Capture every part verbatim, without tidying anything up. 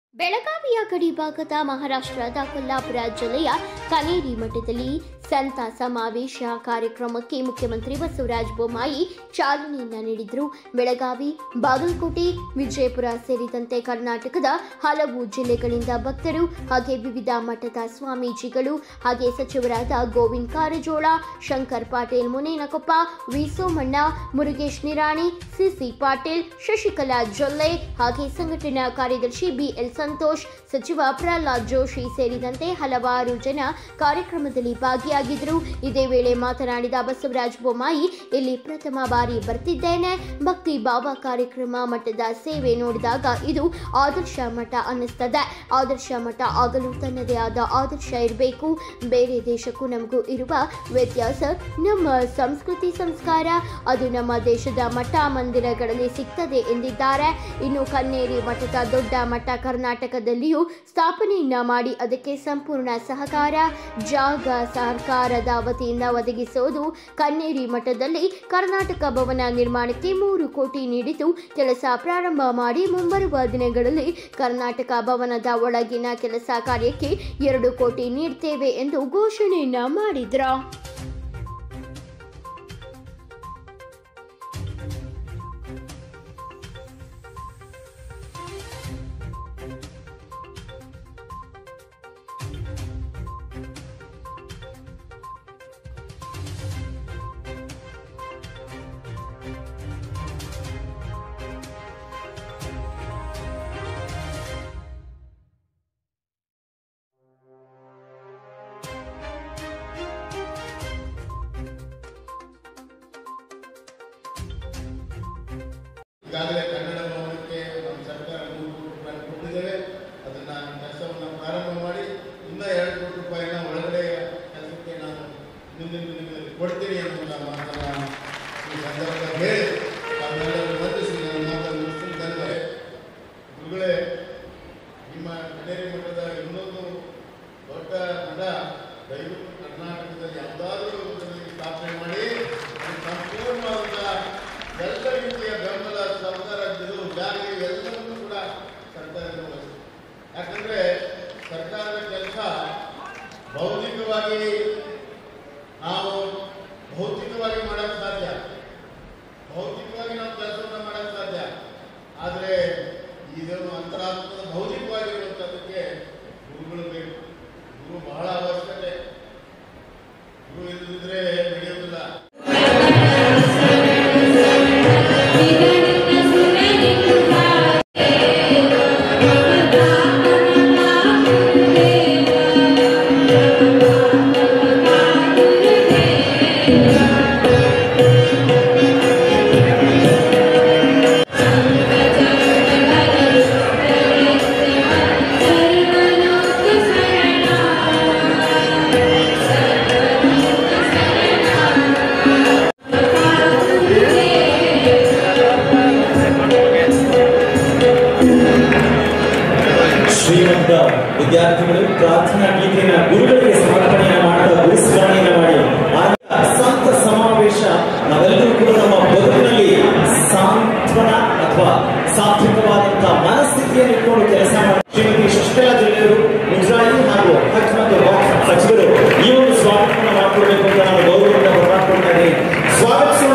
ಬೆಳಗಾವಿಯ ಗಡಿಭಾಗದ ಮಹಾರಾಷ್ಟ್ರದ ಕೊಲ್ಲಾಪುರ ಜಿಲ್ಲೆಯ ಕನೇರಿ ಮಠದಲ್ಲಿ ಸಂತ ಸಮಾವೇಶ ಕಾರ್ಯಕ್ರಮಕ್ಕೆ ಮುಖ್ಯಮಂತ್ರಿ ಬಸವರಾಜ ಬೊಮ್ಮಾಯಿ ಚಾಲನೆಯನ್ನ ನೀಡಿದರು. ಬೆಳಗಾವಿ, ಬಾಗಲಕೋಟೆ, ವಿಜಯಪುರ ಸೇರಿದಂತೆ ಕರ್ನಾಟಕದ ಹಲವು ಜಿಲ್ಲೆಗಳಿಂದ ಭಕ್ತರು ಹಾಗೆ ವಿವಿಧ ಮಠದ ಸ್ವಾಮೀಜಿಗಳು ಹಾಗೆ ಸಚಿವರಾದ ಗೋವಿಂದ ಕಾರಜೋಳ, ಶಂಕರ್ ಪಾಟೀಲ್ ಮುನೇನಕೊಪ್ಪ, ವಿ ಸೋಮಣ್ಣ, ಮುರುಗೇಶ್ ನಿರಾಣಿ, ಸಿಸಿ ಪಾಟೀಲ್, ಶಶಿಕಲಾ ಜೊಲ್ಲೆ ಹಾಗೆ ಸಂಘಟನಾ ಕಾರ್ಯದರ್ಶಿ ಬಿಎಲ್ ಸಂತೋಷ್, ಸಚಿವ ಪ್ರಹ್ಲಾದ್ ಜೋಶಿ ಸೇರಿದಂತೆ ಹಲವಾರು ಜನ ಕಾರ್ಯಕ್ರಮದಲ್ಲಿ ಭಾಗಿಯಾಗಿದ್ದರು. ಇದೇ ವೇಳೆ ಮಾತನಾಡಿದ ಬಸವರಾಜ ಬೊಮ್ಮಾಯಿ, ಇಲ್ಲಿ ಪ್ರಥಮ ಬಾರಿ ಬರ್ತಿದ್ದೇನೆ. ಭಕ್ತಿ ಭಾವ ಕಾರ್ಯಕ್ರಮ, ಮಠದ ಸೇವೆ ನೋಡಿದಾಗ ಇದು ಆದರ್ಶ ಮಠ ಅನ್ನಿಸ್ತದೆ. ಆದರ್ಶ ಮಠ ಆಗಲು ತನ್ನದೇ ಆದ ಆದರ್ಶ ಇರಬೇಕು. ಬೇರೆ ದೇಶಕ್ಕೂ ನಮಗೂ ಇರುವ ವ್ಯತ್ಯಾಸ ನಮ್ಮ ಸಂಸ್ಕೃತಿ ಸಂಸ್ಕಾರ, ಅದು ನಮ್ಮ ದೇಶದ ಮಠ ಮಂದಿರಗಳಲ್ಲಿ ಸಿಗ್ತದೆ ಎಂದಿದ್ದಾರೆ. ಇನ್ನು ಕನ್ನೇರಿ ಮಠದ ದೊಡ್ಡ ಮಠ ಕರ್ನಾಟಕದಲ್ಲಿಯೂ ಸ್ಥಾಪನೆಯನ್ನ ಮಾಡಿ ಅದಕ್ಕೆ ಸಂಪೂರ್ಣ ಸಹಕಾರ ಜಾಗ ಸರ್ಕಾರದ ವತಿಯಿಂದ ಒದಗಿಸುವುದು. ಕನ್ನೇರಿ ಮಠದಲ್ಲಿ ಕರ್ನಾಟಕ ಭವನ ನಿರ್ಮಾಣಕ್ಕೆ ಮೂರು ಕೋಟಿ ನೀಡಿದ್ದು ಕೆಲಸ ಪ್ರಾರಂಭ ಮಾಡಿ ಮುಂಬರುವ ದಿನಗಳಲ್ಲಿ ಕರ್ನಾಟಕ ಭವನದ ಒಳಗಿನ ಕೆಲಸ ಕಾರ್ಯಕ್ಕೆ ಎರಡು ಕೋಟಿ ನೀಡುತ್ತೇವೆ ಎಂದು ಘೋಷಣೆಯನ್ನ ಮಾಡಿದ್ರು. ಈಗಾಗಲೇ ಕನ್ನಡ ಭವನಕ್ಕೆ ನಮ್ಮ ಸರ್ಕಾರ ಮೂರು ಕೋಟಿ ರೂಪಾಯಿ ಕೊಟ್ಟಿದ್ದೇವೆ. ಅದನ್ನು ಕೆಲಸವನ್ನು ಪ್ರಾರಂಭ ಮಾಡಿ ಇನ್ನೂ ಎರಡು ಕೋಟಿ ರೂಪಾಯಿನ ಒಳಗಡೆ ಕೆಲಸಕ್ಕೆ ನಾನು ಮುಂದಿನ ದಿನಗಳಲ್ಲಿ ಕೊಡ್ತೀನಿ ಅನ್ನುವಂಥ ಮಾತನ್ನು ಈ ಸಂದರ್ಭದಲ್ಲಿ ಹೇಳಿ ತಾವೆಲ್ಲರೂ ವಂದಿಸಿ ನಾನು ಮಾತನ್ನು ಮುಗಿಸಿದ್ದೇನೆ. ಗುರುಗಳೇ, ನಿಮ್ಮ ಕನ್ನೇರಿ ಮಠದ ಇನ್ನೊಂದು ದೊಡ್ಡ ಮಠ ದಯವಿಟ್ಟು ಕರ್ನಾಟಕದಲ್ಲಿ ಯಾವುದಾದ್ರೂ ಸ್ಥಾಪನೆ ಮಾಡಿ ಸಂಪೂರ್ಣವಾದ ಎಲ್ಲ ರೀತಿಯ ಬೆಂಬಲ ಸರ್ಕಾರ ಜಾರಿ ಎಲ್ಲವನ್ನೂ ಕೂಡ ಸರ್ಕಾರ ನಿರ್ವಹಿಸುತ್ತೆ. ಯಾಕಂದರೆ ಸರ್ಕಾರದ ಕೆಲಸ ಭೌತಿಕವಾಗಿ ನಾವು ಭೌತಿಕವಾಗಿ ಮಾಡೋಕ್ಕೆ ಸಾಧ್ಯ, ಭೌತಿಕವಾಗಿ ನಾವು ಕೆಲಸವನ್ನು ಮಾಡೋಕ್ಕೆ ಸಾಧ್ಯ. ಆದರೆ ಇದನ್ನು ಅಂತರಾತ್ಮದ ಭೌತಿಕವಾಗಿರುವಂಥದ್ದಕ್ಕೆ ಗುರುಗಳು ಬೇಕು. ಗುರು ಬಹಳ ಅವಶ್ಯಕತೆ. ಗುರು ಇಲ್ಲದಿದ್ದರೆ ನಡೆಯುವುದಿಲ್ಲ. ಶ್ರೀಮಂತ ವಿದ್ಯಾರ್ಥಿಗಳು ಪ್ರಾರ್ಥನಾ ಗೀತೆಯನ್ನು ಗುರುಗಳಿಗೆ ಸಮರ್ಪಣೆಯನ್ನು ಮಾಡ್ತಾ ಗುರುಸ್ಮರಣೆಯನ್ನು ಮಾಡಿ ಸಂತ ಸಮಾವೇಶ ನಾವೆಲ್ಲರೂ ಕೂಡ ನಮ್ಮ ಬದುಕಿನಲ್ಲಿ ಸಾಂತ್ವನ ಅಥವಾ ಸಾತ್ವಿಕವಾದಂತಹ ಮನಸ್ಥಿತಿಯನ್ನು ಇಟ್ಕೊಂಡು ಕೆಲಸ ಮಾಡಿ ಶ್ರೀಮತಿ ಶಶಿಕಲಾ ಜೊಲ್ಲೆಯವರು ಮುಜರಾಯಿ ಹಾಗೂ ಹಜ್ ಮತ್ತು ವಕ್ಫ್ ಸಚಿವರು ಈ ಒಂದು ಸ್ವಾಗತವನ್ನು ಮಾಡಿಕೊಡ್ಬೇಕು ಅಂತ ನಾನು ಗೌರವದಿಂದ ಬರಮಾಡ್ಕೊಳ್ತಾ ಇದ್ದೀನಿ. ಸ್ವಾಗತಿಸೋಣ.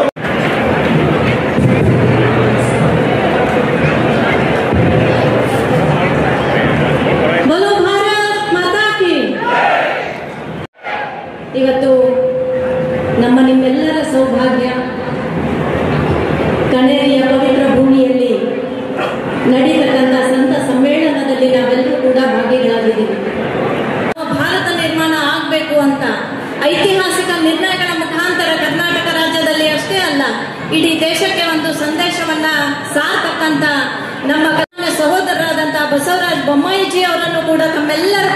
ಇವತ್ತು ನಮ್ಮ ನಿಮ್ಮೆಲ್ಲರ ಸೌಭಾಗ್ಯ ಕನ್ನೇರಿಯ ಪವಿತ್ರ ಭೂಮಿಯಲ್ಲಿ ನಡೆಯತಕ್ಕಂಥ ಸಂತ ಸಮ್ಮೇಳನದಲ್ಲಿ ನಾವೆಲ್ಲರೂ ಕೂಡ ಭಾಗಿಗಳಾಗಿದ್ದೀವಿ. ಭಾರತ ನಿರ್ಮಾಣ ಆಗಬೇಕು ಅಂತ ಐತಿಹಾಸಿಕ ನಿರ್ಣಯಗಳ ಮುಖಾಂತರ ಕರ್ನಾಟಕ ರಾಜ್ಯದಲ್ಲಿ ಅಷ್ಟೇ ಅಲ್ಲ, ಇಡೀ ದೇಶಕ್ಕೆ ಒಂದು ಸಂದೇಶವನ್ನ ಸಾರತಕ್ಕಂಥ ನಮ್ಮ ಸಹೋದರರಾದಂತಹ ಬಸವರಾಜ ಬೊಮ್ಮಾಯಿಜಿ ಅವರನ್ನು ಕೂಡ ತಮ್ಮೆಲ್ಲರ